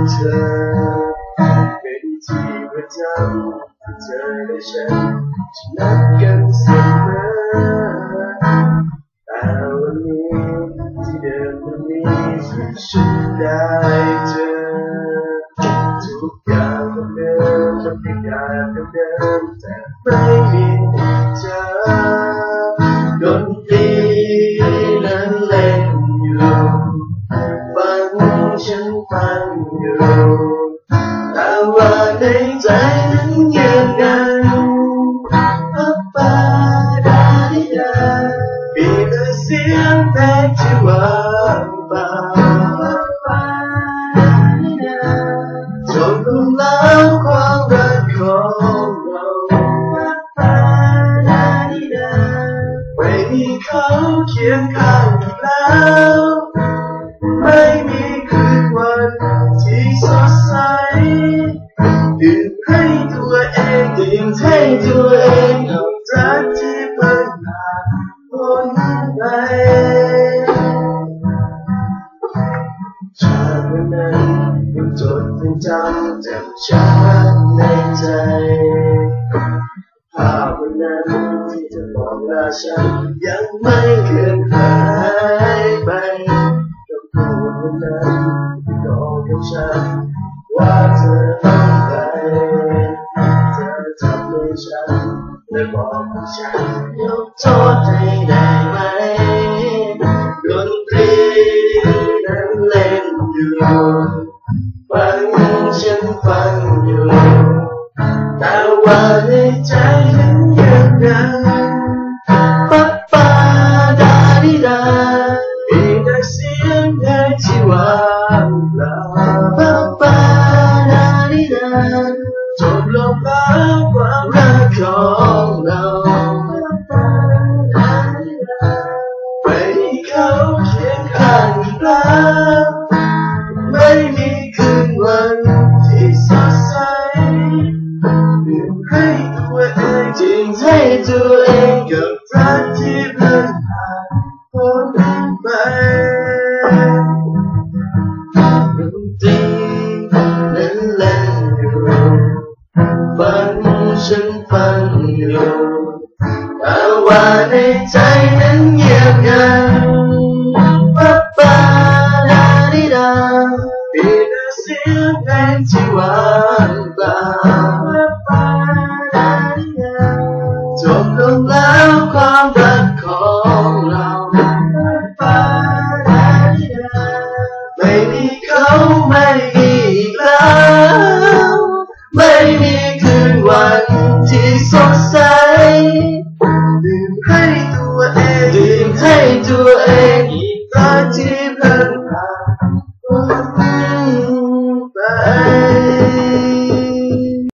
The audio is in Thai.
เธอเป็นที่ประจำที่เธอและฉันจะนัดกันเสมอแต่วันนี้ที่เดิมวันนี้ที่ฉันได้เจอทุกอย่างเหมือนเดิมทุกอย่างเหมือนเดิมแต่ไม่มีเธอดนตรีนั้นเล่นอยู่ฟังฉันฟังอยู่แต่ว่าในใจนั้นเงียบงันปาดาดิดามีแต่เสียงเพลงที่ว่างเปล่าจนลงแล้วความรักของเราไม่มีเขาเคียงข้างอีกแล้วไม่มีคืนวันที่สดใสดื่มให้ตัวเองดื่มให้ตัวเองกับรักที่เพิ่งผ่านพ้นไปชาติวันนั้นยังจดยังจำแจ่มชัดในใจภาพวันนั้นที่เธอมองหน้าฉันยังไม่เคลื่อนหายไปกับพูดวันนั้นที่บอกกับฉันว่าเธอต้องไปเธอทำให้ฉันและบอกกับฉันยกโทษให้ได้ไหมดนตรีนั้นเล่นอยู่ฟังฉันฟังอยู่แต่ว่าในใจฉันยังปะปาดาดิดามีแต่เสียงเพลงที่ว่างเปล่าปะปาดาดิดาจบลงแล้วความรักของเราไม่มีเขาเคียงข้างอีกแล้วไม่มีคืนวันที่สดใสดื่มให้ตัวเองจริงให้ตัวเองกับรักที่เพิ่งผ่านพ้นไปดนตรีนั้นเล่นอยู่ฟังฉันฟังอยู่แต่ว่าในใจนั้นเงียบงันปะปาดาดิดามีแต่เสียงเพลงที่ว่างเปล่าจบลงแล้วความรักของเราไม่มีเขาไม่มีอีกแล้วไม่มีคืนวันที่สดใสดื่มให้ตัวเองดื่มให้ตัวเองอีกครั้งที่